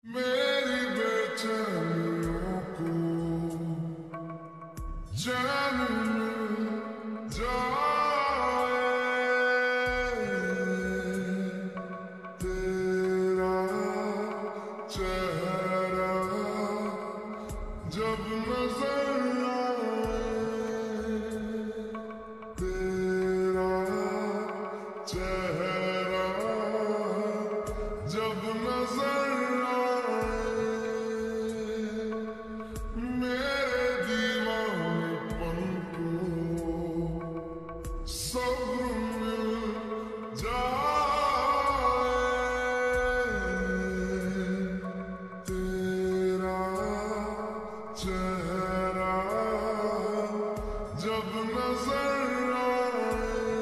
मेरी बेचैनियों को चैन मिल जाए, तेरा चेहरा जब नजर आए, तेरा चेहरा जब नजर मेरे दीवानेपन को सब्र मिल जाए, तेरा चेहरा जब नजर आए,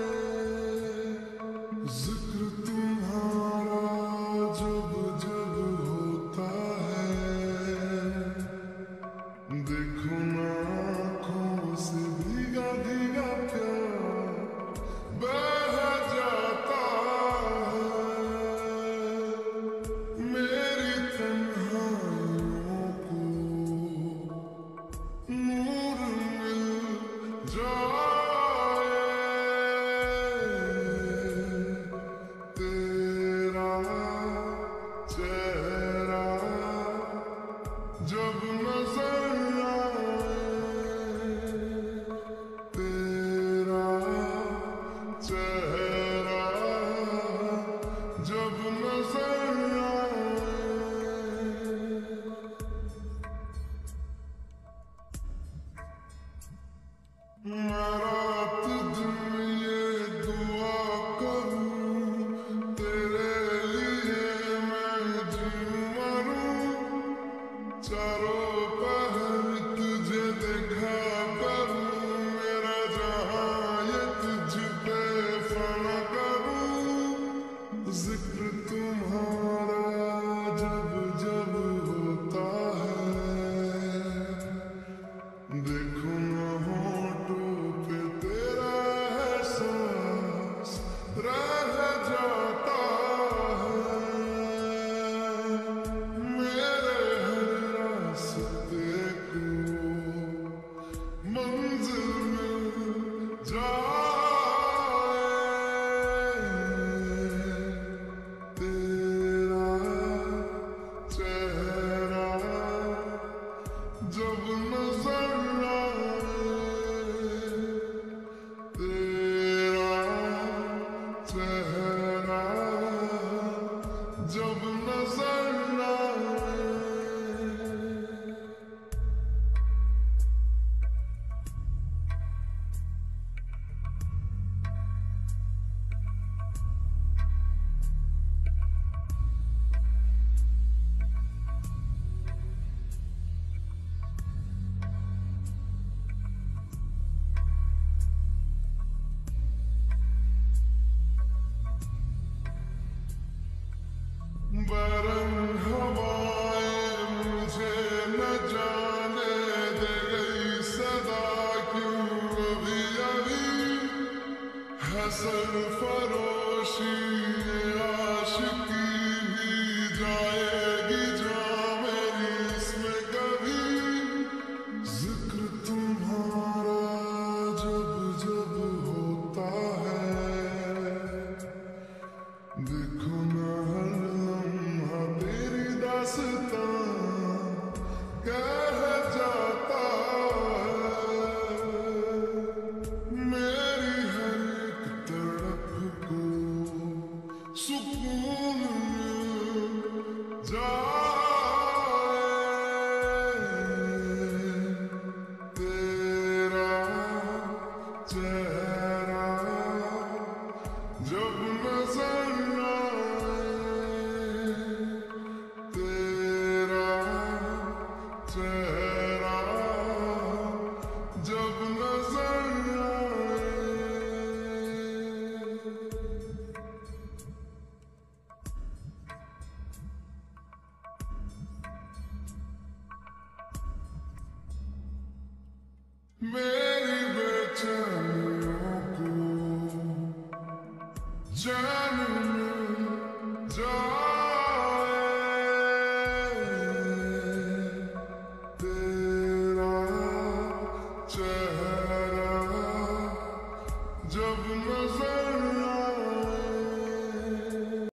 जिक्र तुम्हारा जब जब होता है, देखो ना आँखों से भीगा भीगा प्यार बह जाता है, मेरी तन्हाइयों को नूर मिल जाए, तेरा चेहरा जब नजर आए, तेरा चेहरा जब नजर आए, मैं रात दिन ये दुआ करूं, तेरे लिए मैं जी मरूं, चारों पहर तुझे देखा करूं, मेरा जहां ये तुझ पे फना करूं, जिक्र तुम्हारा जब जब होता है, देखो ना होठों पे तेरा एहसास रह जाता है, मेरे हर रास्ते को मंजिल मिल जाए, तेरा चेहरा जब नजर आए, तेरा चेहरा जब नजर आए, बरन हवाएं मुझे न जाने दे गई सदा क्यों अभी अभी, है सरफरोशी ये आशिकी भी जाएगी जा मेरी इसमें कभी, जिक्र तुम्हारा जब जब होता है, देखो ना हर लम्हा तेरी दास्तां कह जाता है, मेरी हर एक तड़प को सुकून मिल जाए, तेरा चेहरा जब नजर आए, तेरा चेहरा जब नजर आए, मेरी बेचैनियों को चैन मिल जाए, नजर